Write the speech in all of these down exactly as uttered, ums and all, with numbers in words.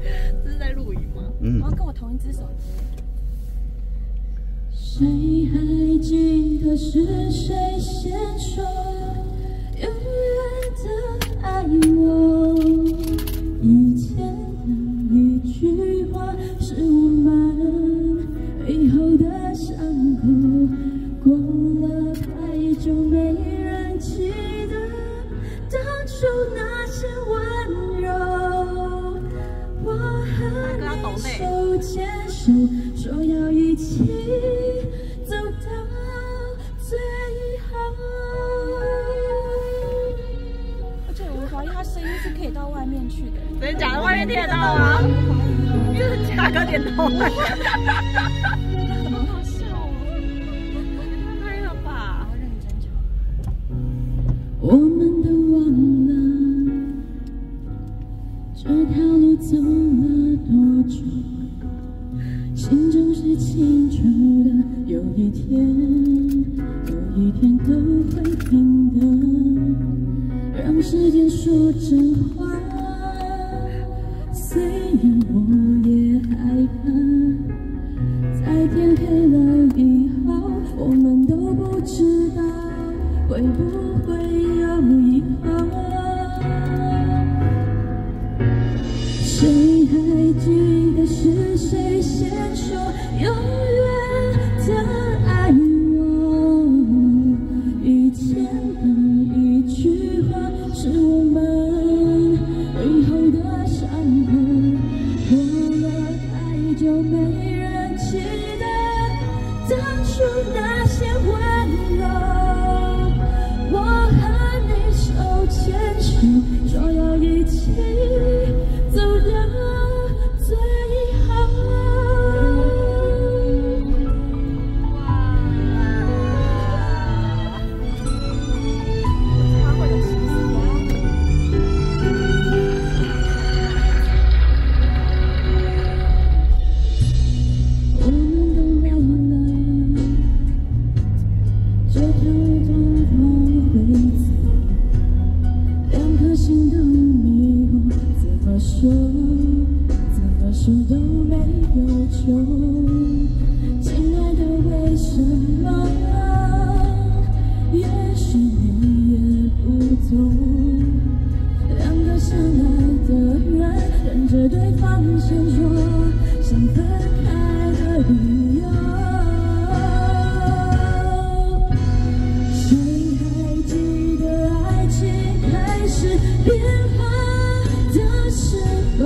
这是在录影吗？ 嗯。 我要跟我同一只手机。 谁还记得是谁先说永远的爱我？以前的一句话是我们以后的伤口，过了太久没人记得当初那些温柔。我和你手牵手，说要一起走到最后。 而且我怀疑他声音是可以到外面去的。 真的假的？外面听得到吗？就是假个点头。 很好笑哦！太了吧！我认真唱。 我们都忘了这条路走了多久，心中是清楚的。有一天，有一天都会平的，让时间说真话。虽然我也害怕，在天黑了以后，我们都不知道会不会有以后。谁还记得是谁先说永远的爱我？以前的一句话是我们以后的伤口，过了太久没人记得当初那些温柔。我和你手牵手，说要一起走到最后。 他会有气息啊！ 我们都忘了这条路通通会走，两颗心都迷惑，怎么说怎么说都没有救。亲爱的，为什么？也许你也不懂，两个相爱的人忍着对方先说想分开的理由。谁还记得爱情开始变化的时候？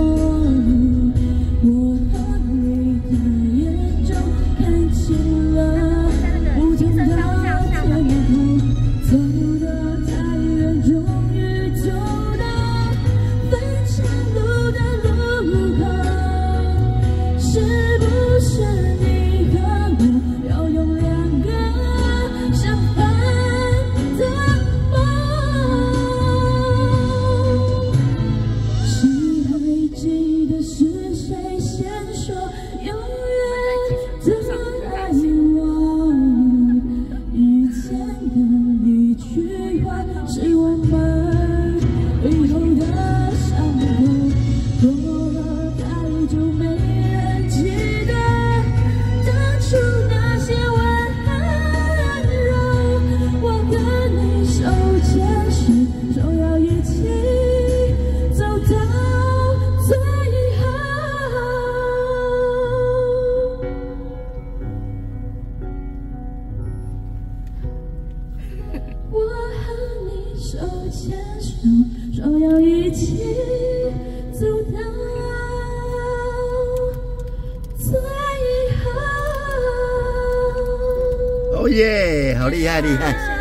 我和你的眼中看清了不同的天空，走得太远，终于走到分岔路的路口。是不是你和我要用两个相反的梦？谁还记得是谁先说永远的爱我？以前的一句话是我们以后的伤口，过了太久没人记得当初那些温柔。我和你手牵手，说要一起走到最后。我和你手牵手，说要一起走到最后。 哦耶，好厉害厉害！